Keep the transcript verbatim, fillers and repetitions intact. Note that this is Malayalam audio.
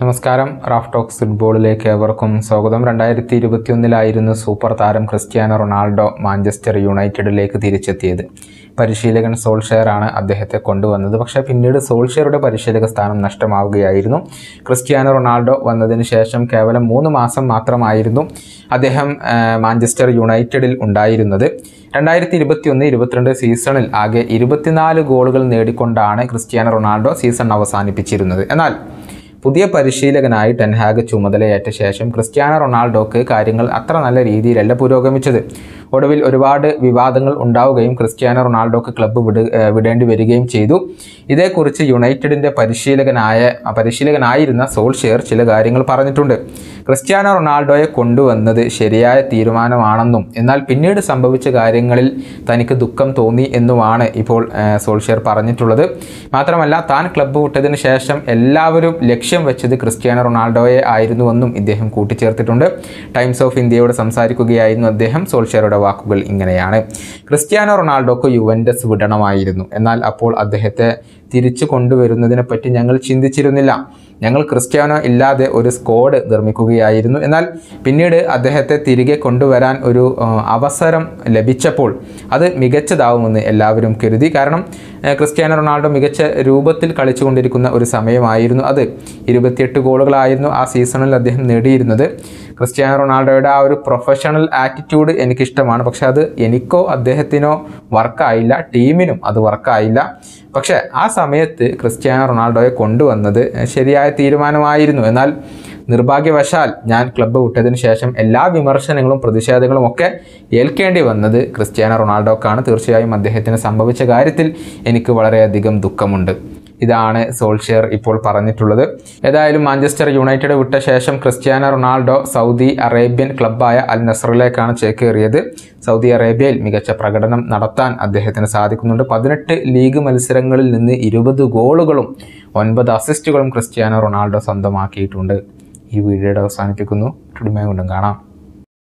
നമസ്കാരം. റാഫ് ടോക്സ് ഫുട്ബോളിലേക്ക് ഏവർക്കും സ്വാഗതം. രണ്ടായിരത്തി ഇരുപത്തിയൊന്നിലായിരുന്നു സൂപ്പർ താരം ക്രിസ്ത്യാനോ റൊണാൾഡോ മാഞ്ചസ്റ്റർ യുണൈറ്റഡിലേക്ക് തിരിച്ചെത്തിയത്. പരിശീലകൻ സോൾഷെയറാണ് അദ്ദേഹത്തെ കൊണ്ടുവന്നത്. പക്ഷേ പിന്നീട് സോൾഷെയറുടെ പരിശീലക സ്ഥാനം നഷ്ടമാവുകയായിരുന്നു. ക്രിസ്ത്യാനോ റൊണാൾഡോ വന്നതിന് ശേഷം കേവലം മൂന്ന് മാസം മാത്രമായിരുന്നു അദ്ദേഹം മാഞ്ചസ്റ്റർ യുണൈറ്റഡിൽ ഉണ്ടായിരുന്നത്. രണ്ടായിരത്തി ഇരുപത്തിയൊന്ന് ഇരുപത്തിരണ്ട് സീസണിൽ ആകെ ഇരുപത്തിനാല് ഗോളുകൾ നേടിക്കൊണ്ടാണ് ക്രിസ്ത്യാനോ റൊണാൾഡോ സീസൺ അവസാനിപ്പിച്ചിരുന്നത്. എന്നാൽ പുതിയ പരിശീലകനായി ടെൻ ഹാഗ് ചുമതലയേറ്റ ശേഷം ക്രിസ്ത്യാനോ റൊണാൾഡോക്ക് കാര്യങ്ങൾ അത്ര നല്ല രീതിയിലല്ല പുരോഗമിച്ചത്. ഒടുവിൽ ഒരുപാട് വിവാദങ്ങൾ ഉണ്ടാവുകയും ക്രിസ്ത്യാനോ റൊണാൾഡോക്ക് ക്ലബ്ബ് വിട വിടേണ്ടി വരികയും ചെയ്തു. ഇതേക്കുറിച്ച് യുണൈറ്റഡിൻ്റെ പരിശീലകനായ പരിശീലകനായിരുന്ന സോൾഷെയർ ചില കാര്യങ്ങൾ പറഞ്ഞിട്ടുണ്ട്. ക്രിസ്ത്യാനോ റൊണാൾഡോയെ കൊണ്ടുവന്നത് ശരിയായ തീരുമാനമാണെന്നും എന്നാൽ പിന്നീട് സംഭവിച്ച കാര്യങ്ങളിൽ തനിക്ക് ദുഃഖം തോന്നി എന്നുമാണ് ഇപ്പോൾ സോൾഷെയർ പറഞ്ഞിട്ടുള്ളത്. മാത്രമല്ല, താൻ ക്ലബ്ബ് വിട്ടതിന് ശേഷം എല്ലാവരും ലക്ഷ്യം വെച്ചത് ക്രിസ്ത്യാനോ റൊണാൾഡോയെ ആയിരുന്നുവെന്നും ഇദ്ദേഹം കൂട്ടിച്ചേർത്തിട്ടുണ്ട്. ടൈംസ് ഓഫ് ഇന്ത്യയോട് സംസാരിക്കുകയായിരുന്നു അദ്ദേഹം. സോൾഷെയറുടെ വാക്കുകൾ ഇങ്ങനെയാണ്: ക്രിസ്ത്യാനോ റൊണാൾഡോക്ക് യുവൻറ്റസ് വിടണമായിരുന്നു, എന്നാൽ അപ്പോൾ അദ്ദേഹത്തെ തിരിച്ചു കൊണ്ടുവരുന്നതിനെ പറ്റി ഞങ്ങൾ ചിന്തിച്ചിരുന്നില്ല. ഞങ്ങൾ ക്രിസ്ത്യാനോ ഇല്ലാതെ ഒരു സ്ക്വാഡ് നിർമ്മിക്കുകയായിരുന്നു. എന്നാൽ പിന്നീട് അദ്ദേഹത്തെ തിരികെ കൊണ്ടുവരാൻ ഒരു അവസരം ലഭിച്ചപ്പോൾ അത് മികച്ചതാവുമെന്ന് എല്ലാവരും കരുതി. കാരണം ക്രിസ്ത്യാനോ റൊണാൾഡോ മികച്ച രൂപത്തിൽ കളിച്ചുകൊണ്ടിരിക്കുന്ന ഒരു സമയമായിരുന്നു അത്. ഇരുപത്തിയെട്ട് ഗോളുകളായിരുന്നു ആ സീസണിൽ അദ്ദേഹം നേടിയിരുന്നത്. ക്രിസ്ത്യാനോ റൊണാൾഡോയുടെ ആ ഒരു പ്രൊഫഷണൽ ആറ്റിറ്റ്യൂഡ് എനിക്കിഷ്ടമാണ്. പക്ഷെ അത് എനിക്കോ അദ്ദേഹത്തിനോ വർക്കായില്ല, ടീമിനും അത് വർക്കായില്ല. പക്ഷേ ആ സമയത്ത് ക്രിസ്ത്യാനോ റൊണാൾഡോയെ കൊണ്ടുവന്നത് ശരിയായ തീരുമാനമായിരുന്നു. എന്നാൽ നിർഭാഗ്യവശാൽ ഞാൻ ക്ലബ്ബ് വിട്ടതിന് ശേഷം എല്ലാ വിമർശനങ്ങളും പ്രതിഷേധങ്ങളും ഒക്കെ ഏൽക്കേണ്ടി വന്നത് ക്രിസ്ത്യാനോ റൊണാൾഡോക്കാണ്. തീർച്ചയായും അദ്ദേഹത്തിന് സംഭവിച്ച കാര്യത്തിൽ എനിക്ക് വളരെയധികം ദുഃഖമുണ്ട്. ഇതാണ് സോൾഷെയർ ഇപ്പോൾ പറഞ്ഞിട്ടുള്ളത്. ഏതായാലും മാഞ്ചസ്റ്റർ യുണൈറ്റഡ് വിട്ട ശേഷം ക്രിസ്ത്യാനോ റൊണാൾഡോ സൗദി അറേബ്യൻ ക്ലബ്ബായ അൽ നസ്റിലേക്കാണ് ചേക്കേറിയത്. സൗദി അറേബ്യയിൽ മികച്ച പ്രകടനം നടത്താൻ അദ്ദേഹത്തിന് സാധിക്കുന്നുണ്ട്. പതിനെട്ട് ലീഗ് മത്സരങ്ങളിൽ നിന്ന് ഇരുപത് ഗോളുകളും ഒൻപത് അസിസ്റ്റുകളും ക്രിസ്ത്യാനോ റൊണാൾഡോ സ്വന്തമാക്കിയിട്ടുണ്ട്. ഈ വീഡിയോയുടെ അവസാനിപ്പിക്കുന്നു. വീണ്ടും കാണാം.